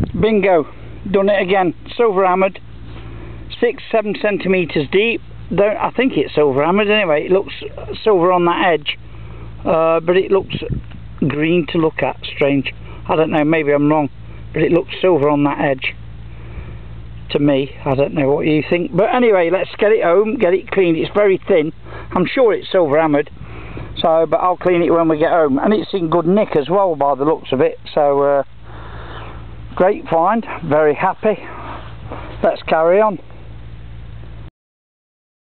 Bingo, done it again. Silver hammered, 6-7 centimeters deep. I think it's silver hammered anyway. It looks silver on that edge, but it looks green to look at. Strange, I don't know, maybe I'm wrong, but it looks silver on that edge to me. I don't know what you think, but anyway, let's get it home, get it cleaned. It's very thin. I'm sure it's silver hammered, so but I'll clean it when we get home. And it's in good nick as well by the looks of it, so great find, very happy. Let's carry on.